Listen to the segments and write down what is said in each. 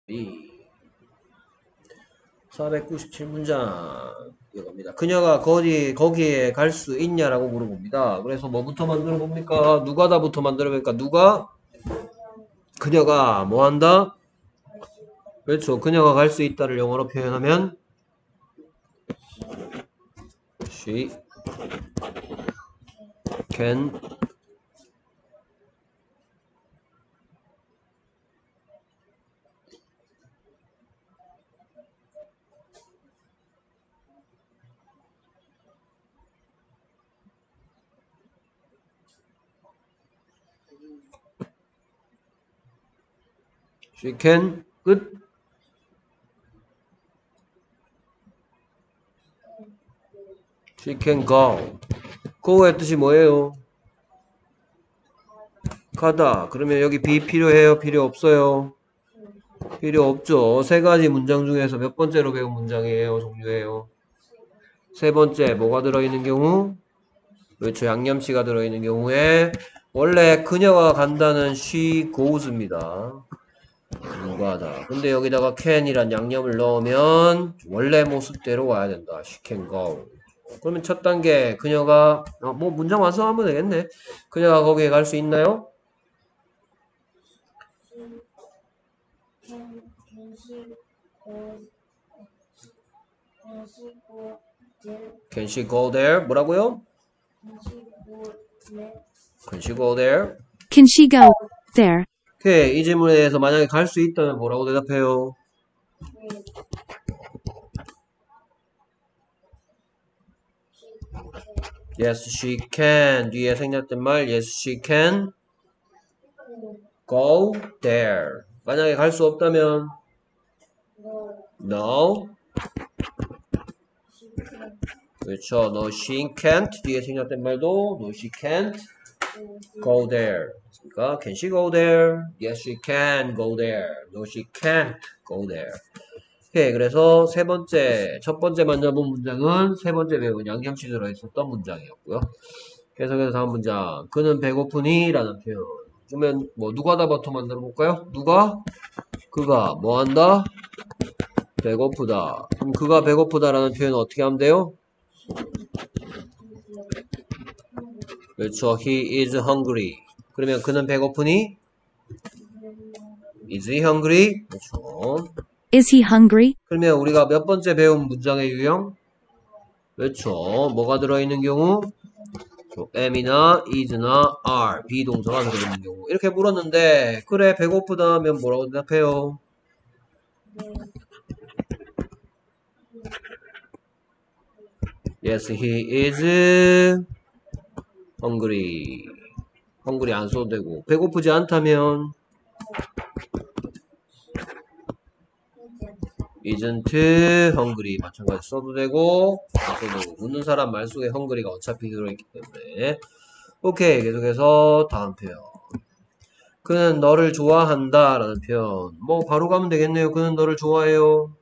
497문장 이겁니다. 그녀가 거기에 갈 수 있냐라고 물어봅니다. 그래서 뭐부터 만들어 봅니까? 누가다부터 만들어 보니까 누가? 그녀가 뭐 한다? 그렇죠. 그녀가 갈 수 있다를 영어로 표현하면 she can 끝. she can go. go의 뜻이 뭐예요? 가다. 그러면 여기 be 필요해요? 필요 없어요? 필요 없죠. 세 가지 문장 중에서 몇 번째로 배운 문장이에요? 종류예요? 세 번째. 뭐가 들어있는 경우? 그렇죠. 양념씨가 들어있는 경우에 원래 그녀가 간다는 she goes입니다. 누가다. 근데 여기다가 can이란 양념을 넣으면 원래 모습대로 와야 된다. she can go. 그러면 첫 단계 그녀가 뭐 문장 완성하면 되겠네. 그녀가 거기에 갈 수 있나요? Can she go there? 뭐라고요? Can she go there? Can she go there? 오케이. 이 질문에 대해서 만약에 갈 수 있다면 뭐라고 대답해요? Yes, she can. 뒤에 생략된 말 Yes, she can go there. 만약에 갈 수 없다면 No. 그렇죠. No, she can't. 뒤에 생략된 말도 No, she can't go there. 그러니까 Can she go there? Yes, she can go there. No, she can't go there. 오케이. 그래서 첫 번째 만나본 문장은 세 번째 배운 양념치 들어있었던 문장이었고요. 계속해서 다음 문장. 그는 배고프니? 라는 표현. 그러면 뭐 누가다부터 만들어 볼까요? 그가 뭐 한다? 배고프다. 그럼 그가 배고프다라는 표현은 어떻게 하면 돼요? 그렇죠. He is hungry. 그러면 그는 배고프니? Is he hungry? 그렇죠. Is he hungry? 그러면 우리가 몇 번째 배운 문장의 유형? 그렇죠. 뭐가 들어있는 경우? am이나 is나 are, 비동사가 들어있는 경우. 이렇게 물었는데 그래 배고프다 하면 뭐라고 대답해요? Yes, he is hungry. hungry 안 써도 되고 배고프지 않다면 isn't hungry 마찬가지 써도 되고 안 써도 되고 묻는 사람 말 속에 hungry가 어차피 들어있기 때문에 오케이. 계속해서 다음 표현. 그는 너를 좋아한다 라는 표현. 뭐 바로 가면 되겠네요. 그는 너를 좋아해요.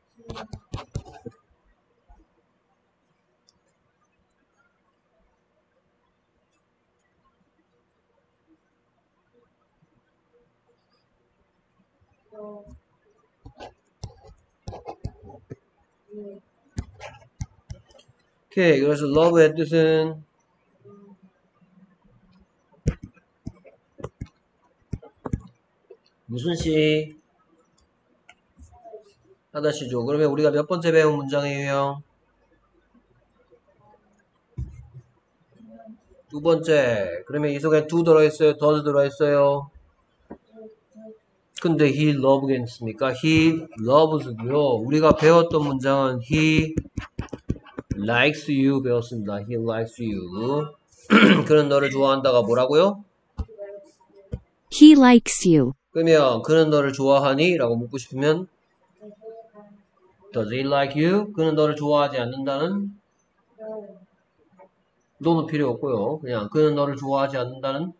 오케이. 그래서 love의 뜻은 무슨 시? 하다시죠. 그러면 우리가 몇 번째 배운 문장의 유형? 두 번째. 그러면 이 속에 do 들어있어요? does 들어있어요? 근데 he love겠습니까? he loves고요. 우리가 배웠던 문장은 he likes you 배웠습니다. he likes you. 그는 너를 좋아한다가 뭐라고요? He likes you. 그러면 그는 너를 좋아하니? 라고 묻고 싶으면 Does he like you? 그는 너를 좋아하지 않는다는? 너는 필요 없고요. 그냥 그는 너를 좋아하지 않는다는?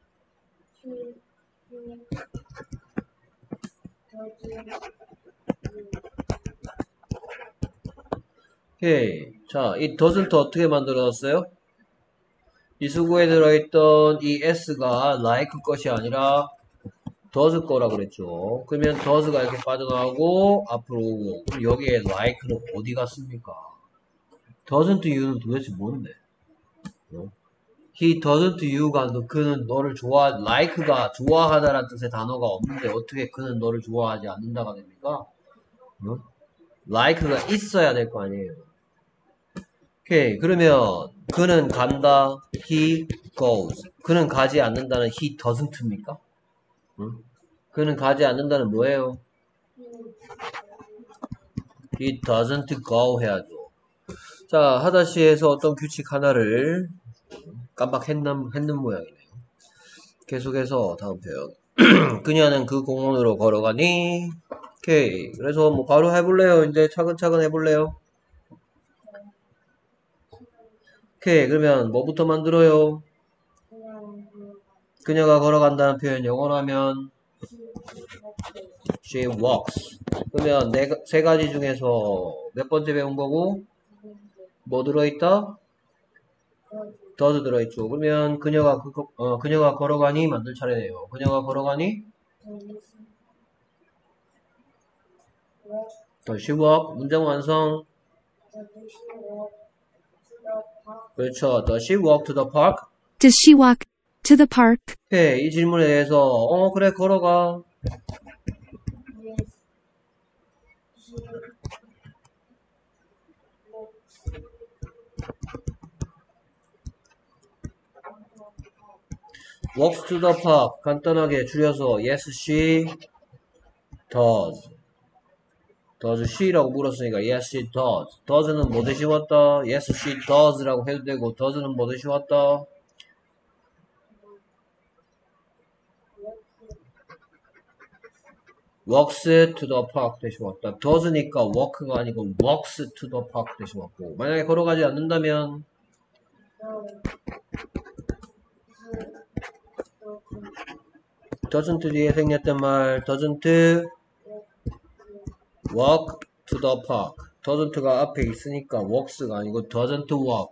오케이. 자, 이 doesn't 어떻게 만들어놨어요? 이 수구에 들어있던 이 s가 like 것이 아니라 does 거라 그랬죠. 그러면 does가 이렇게 빠져나가고 앞으로 오고 그럼 여기에 like는 어디 갔습니까? doesn't you는 도대체 뭔데? 어? He doesn't you가 그는 너를 like가 좋아하다라는 뜻의 단어가 없는데 어떻게 그는 너를 좋아하지 않는다가 됩니까? 어? like가 있어야 될 거 아니에요. 오케이. 그러면 그는 간다. He goes. 그는 가지 않는다는 he doesn't입니까? 응? 그는 가지 않는다는 뭐예요? He doesn't go 해야죠. 자, 하다시에서 어떤 규칙 하나를 깜빡했는 모양이네요. 계속해서 다음 표현. 그녀는 그 공원으로 걸어가니. 오케이. 그래서 뭐 바로 해볼래요? 이제 차근차근 해볼래요? 오케이. 그러면 뭐부터 만들어요? 그녀가 걸어간다는 표현 영어로 하면 she walks. 그러면 세 가지 중에서 몇 번째 배운 거고? 뭐 들어있다? does 들어있죠. 그러면 그녀가 걸어가니 만들 차례네요. 그녀가 걸어가니? does she walk? 문장 완성. 그렇죠. does she walk to the park? Does she walk to the park? 오케이. 이 질문에 대해서 그래 걸어가. walks to the park. 간단하게 줄여서 yes she does. does she라고 물었으니까 yes she does. does는 뭐 대신 왔다? yes she does라고 해도 되고 does는 뭐 대신 왔다? walks to the park 대신 왔다. does니까 walk가 아니고 walks to the park 대신 왔고 만약에 걸어가지 않는다면 doesn't 뒤에 생략된 말 doesn't walk to the park. doesn't가 앞에 있으니까 walks가 아니고 doesn't walk.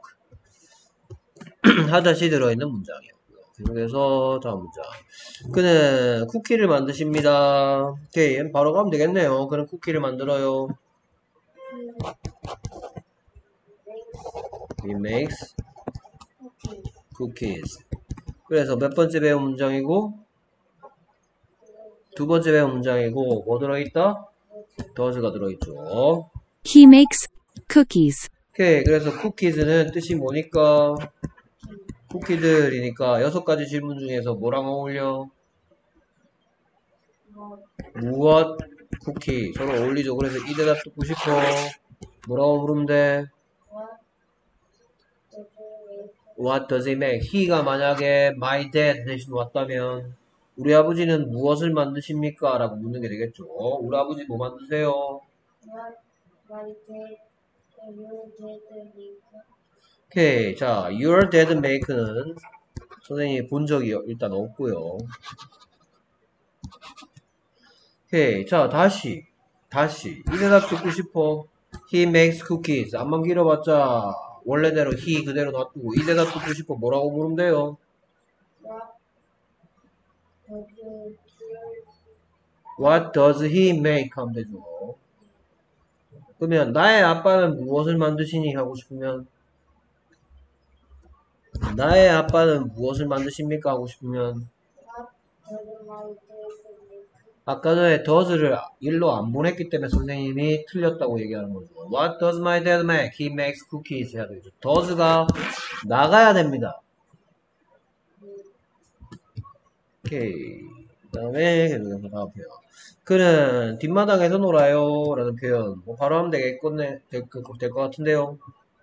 하다시 들어있는 문장이에요. 그래서 다음 문장. 그는 쿠키를 만드십니다. 오케이, 바로 가면 되겠네요. 그는 쿠키를 만들어요. He makes cookies. 그래서 몇 번째 배운 문장이고 두 번째 배운 문장이고 뭐 들어있다? does가 들어있죠. He makes cookies. 오케이, 그래서 cookies는 뜻이 뭐니까? 쿠키들이니까 6가지 질문 중에서 뭐랑 어울려? 무엇? 쿠키. 서로 어울리죠. 그래서 이 대답 듣고 싶어. 뭐라고 물으면 돼? What does he make? he가 만약에 my dad 대신 왔다면 우리 아버지는 무엇을 만드십니까? 라고 묻는 게 되겠죠. 우리 아버지 뭐 만드세요? 오케이. 자, your dad make는 선생님이 본 적이 일단 없고요. 오케이. 자, 다시. 이 대답 듣고 싶어. He makes cookies. 안만 길어봤자 원래대로 he 그대로 놔두고 이 대답 듣고 싶어. 뭐라고 물으면 돼요? What does he make? 하면 되죠. 그러면 나의 아빠는 무엇을 만드시니? 하고 싶으면 나의 아빠는 무엇을 만드십니까? 하고 싶으면 아까 전에 does를 일로 안 보냈기 때문에 선생님이 틀렸다고 얘기하는 거죠. What does my dad make? He makes cookies 해야 되죠. does가 나가야 됩니다. 오케이. 그 다음에 계속해서 다음 표현. 그는 뒷마당에서 놀아요 라는 표현 뭐 바로 하면 되겠겠네. 될 것 같은데요.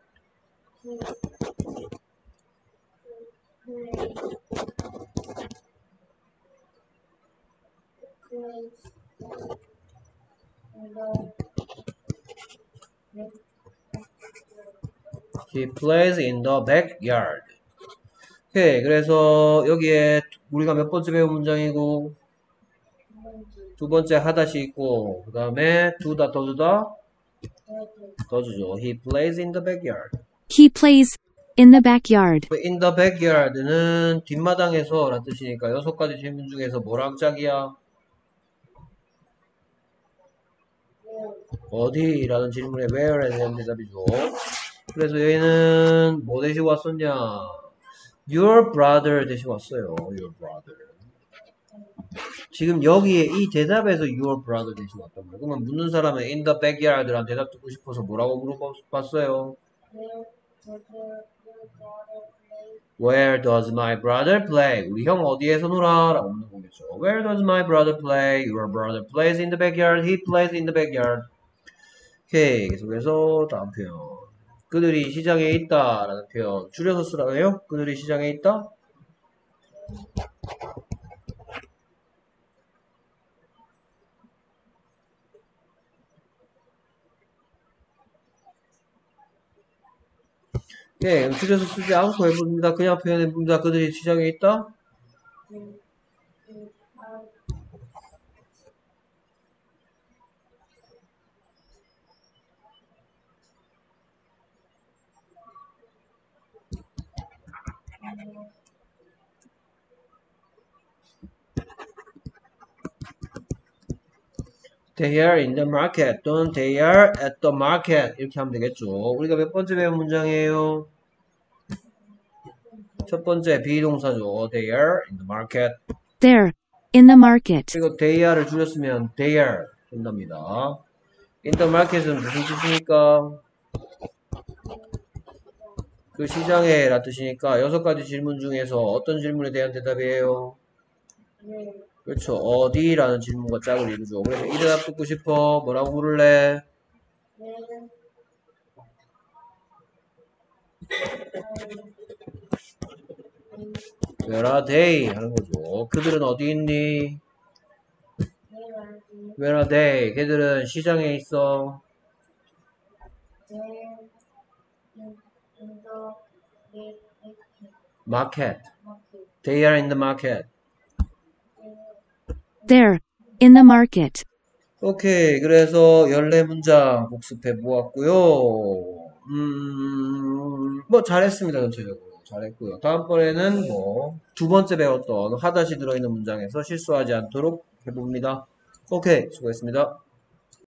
He plays in the backyard. 오케이. 그래서 여기에 우리가 몇 번째 배운 문장이고 두 번째 하다시 있고 그 다음에 두다 더주다 더주죠. He plays in the backyard. He plays in the backyard. in the backyard는 뒷마당에서 라는 뜻이니까 6가지 질문 중에서 뭐랑 짝이야? 어디라는 질문에 where에 대한 대답이죠. 그래서 얘는 뭐 대시고 왔었냐? Your brother 대시고 왔어요. Your brother. 지금 여기에 이 대답에서 your brother 대시고 왔단 말이에요. 그러면 묻는 사람은 in the backyard란 대답 듣고 싶어서 뭐라고 물어봤어요? Where does my brother play? 우리 형 어디에서 놀아? 라고 묻는 거겠죠. Where does my brother play? Your brother plays in the backyard. He plays in the backyard. 오케이. 계속해서 다음 표현. 그들이 시장에 있다 라는 표현 줄여서 쓰라고 해요? 그들이 시장에 있다? 예, 줄여서 쓰지 않고 해봅니다. 그냥 표현해봅니다. 그들이 시장에 있다? They are in the market 또는 they are at the market 이렇게 하면 되겠죠. 우리가 몇 번째 배운 문장이에요? 첫 번째 비동사죠. They are in the market. There. In the market. 그리고 they are를 줄였으면 they are 된답니다. In the market은 무슨 뜻입니까? 그 시장에 라 뜻이니까 6가지 질문 중에서 어떤 질문에 대한 대답이에요? 그렇죠. 어디라는 질문과 짝을 이루죠. 그래서 이 대답 듣고 싶어. 뭐라고 물을래? Where are they? 하는 거죠. 그들은 어디 있니? Where are they? 걔들은 시장에 있어. Market. They are in the market. There. In the market. 오케이. 그래서 14문장 복습해 보았고요. 뭐 잘했습니다. 전체적으로. 잘했고요. 다음번에는 뭐 두 번째 배웠던 하다시 들어있는 문장에서 실수하지 않도록 해봅니다. 오케이. 수고했습니다.